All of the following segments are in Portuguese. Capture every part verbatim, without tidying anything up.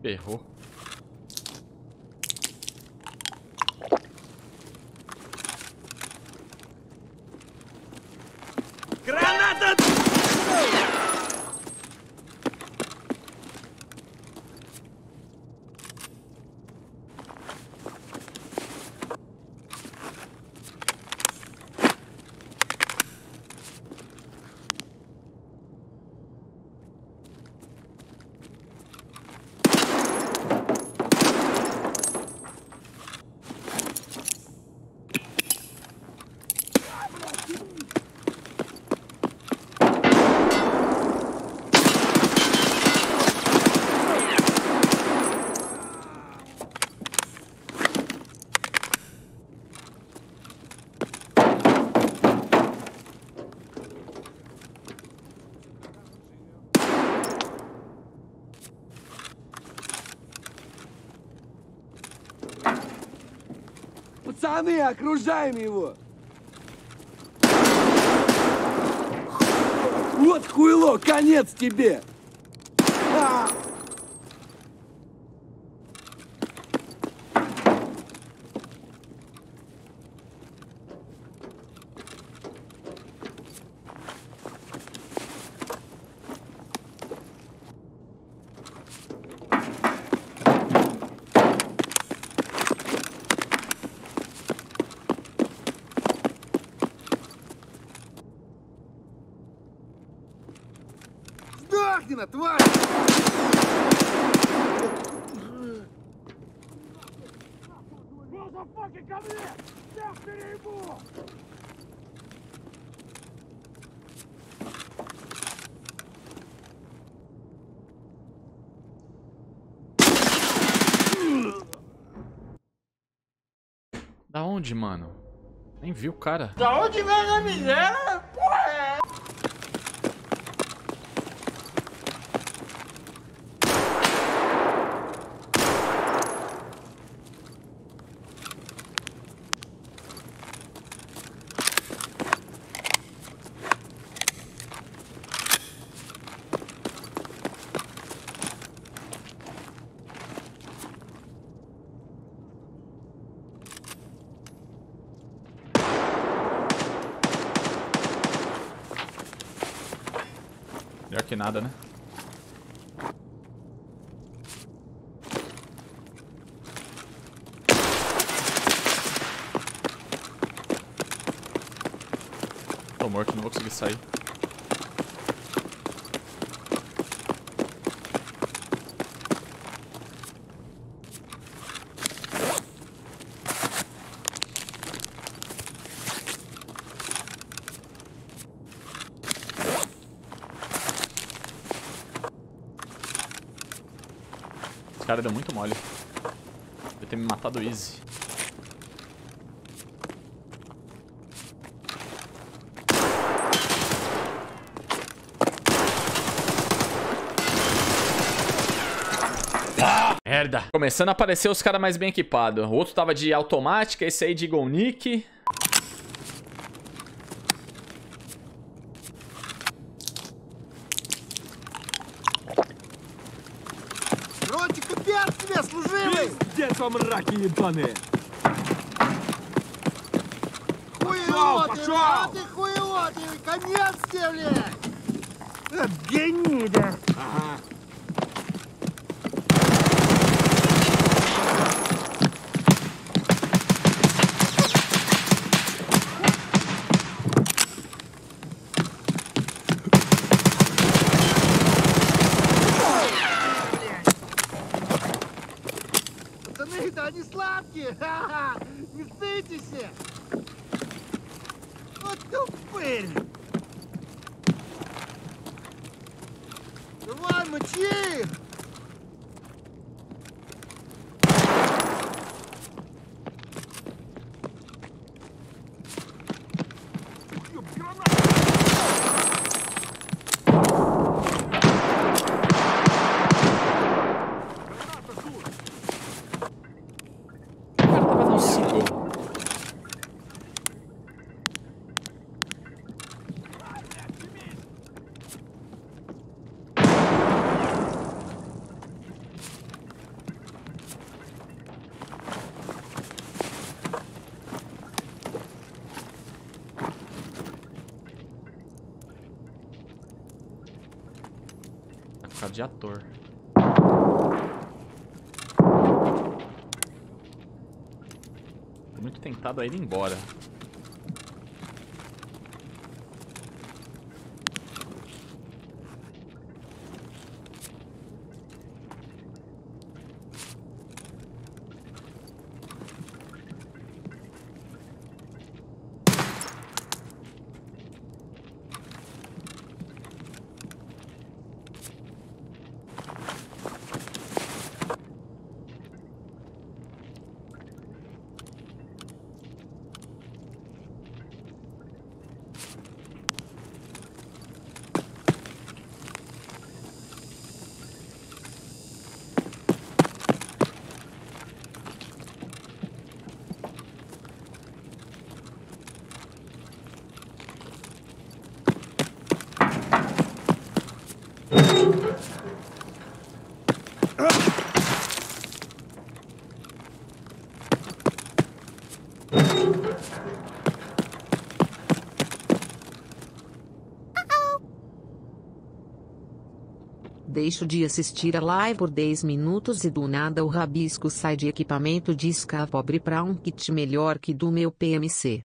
Ferrou. Granada! Пацаны, окружаем его! Вот хуйло, конец тебе! А! Сдохни, тварь! Мазафаки, ко мне! Всех переебу! Da onde, mano? Nem vi o cara. Da onde vem a miséria? Porra é? Melhor que nada, né? Tô morto, não vou conseguir sair. Esse cara deu muito mole. Deve ter me matado easy. Ah, merda. Começando a aparecer os caras mais bem equipados. O outro tava de automática, esse aí de Golnick. Пиздец вам, мраки ебаные! Хуйлоты, а ты хуйлоты! Конец тебе, блядь! Гнида! Ага. Пацаны, да они сладкие! Ха-ха! Не стыдитесь! Вот тупырь! Давай, мочи! cara de ator. Tô muito tentado a ir embora. Deixo de assistir a live por dez minutos e do nada o Ralisco sai de equipamento de ska pobre pra um kit melhor que do meu P M C.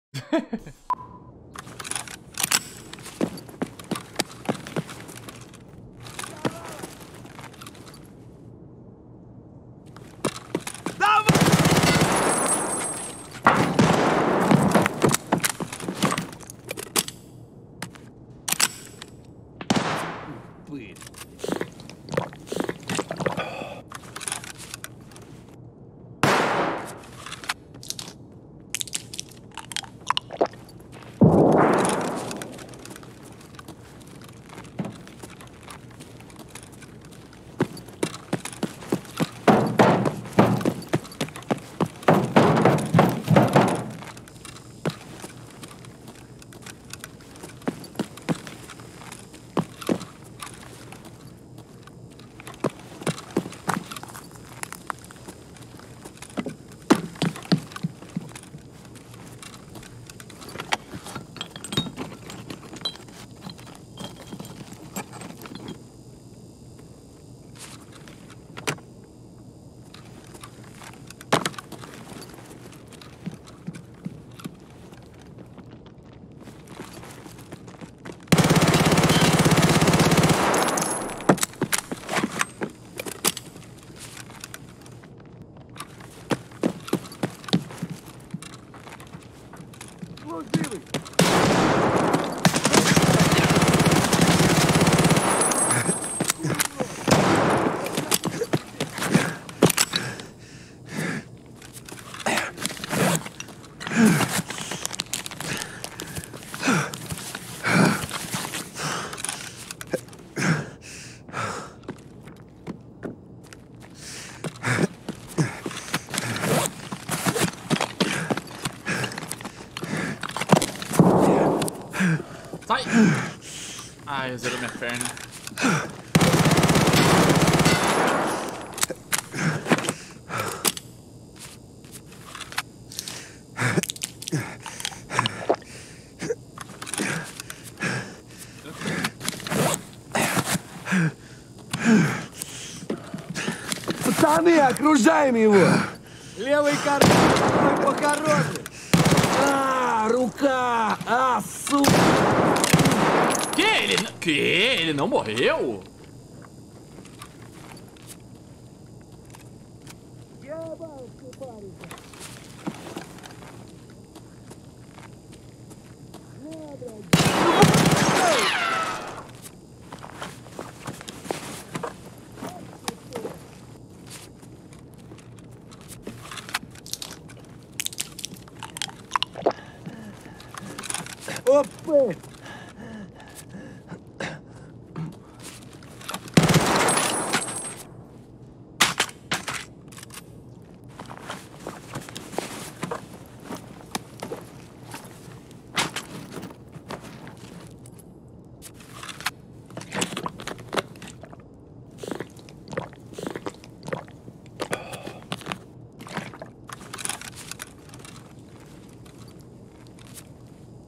Sai! Ai, zerou minha perna. Пацаны, окружаем его! Левый карман, по дороге! А, рука! А, сука! Que? Ele, que? Ele não morreu? Опа!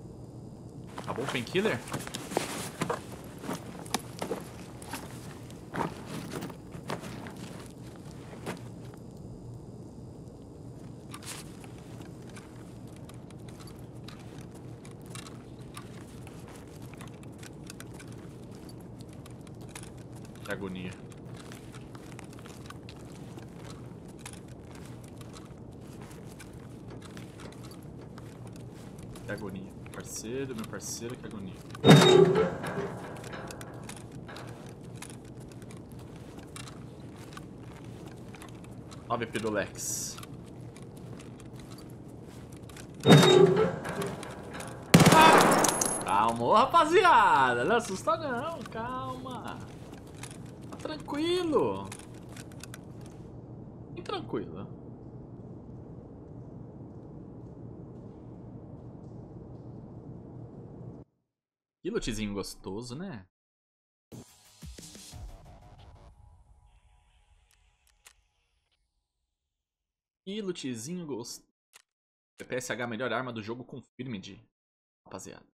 Acabou o painkiller? agonia. Que agonia. Parceiro, meu parceiro, que agonia. Salve, Pirulex. Calma, rapaziada. Não assusta não, calma. Tá tranquilo. Bem tranquilo. Que lootzinho gostoso, né? Que lootzinho gostoso. P P S H, melhor arma do jogo, confirme, de rapaziada.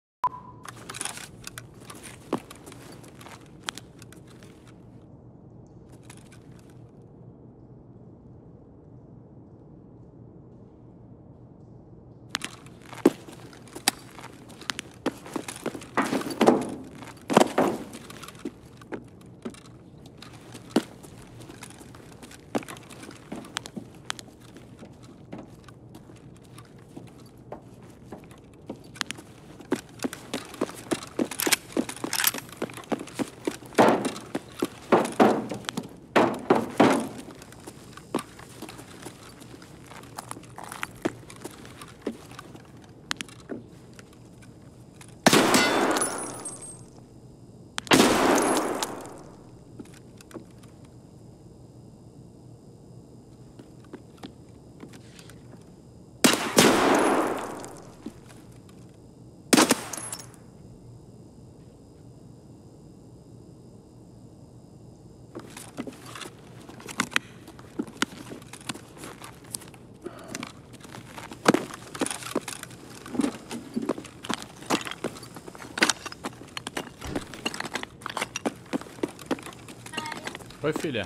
Oi, filha.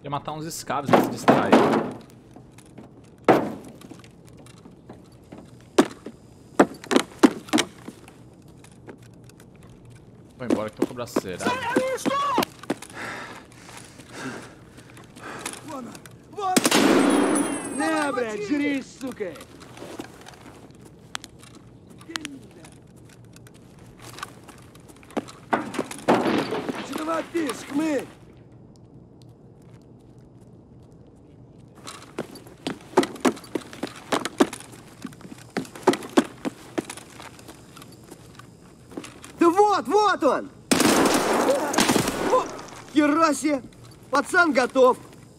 Quer matar uns escravos pra se distrair. Vou embora que tô com o braço zerado. Не, блядь, жри, сука! Что вопишь, хмырь? Да вот, вот он! Хера себе! Пацан готов!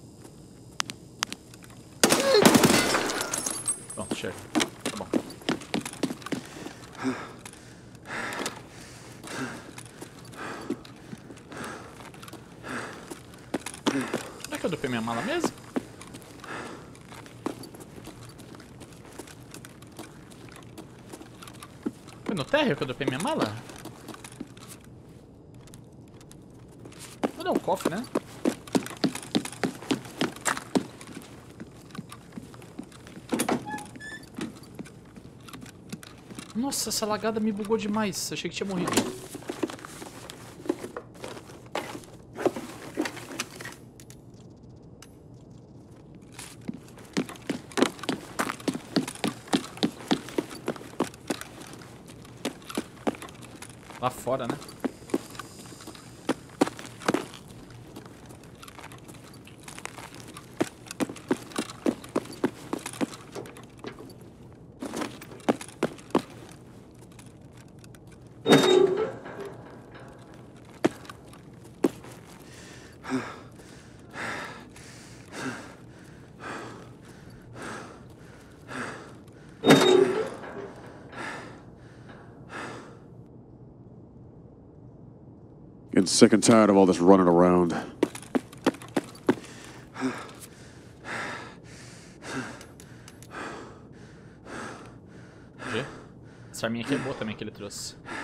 Pronto, chega. Tá bom. Onde é que eu dropei minha mala mesmo? Foi no térreo que eu dropei minha mala? Não, o cofre, né? Nossa, essa lagada me bugou demais. Achei que tinha morrido. Lá fora, né? Getting sick and tired of all this running around. Essa arminha aqui é boa também que ele trouxe.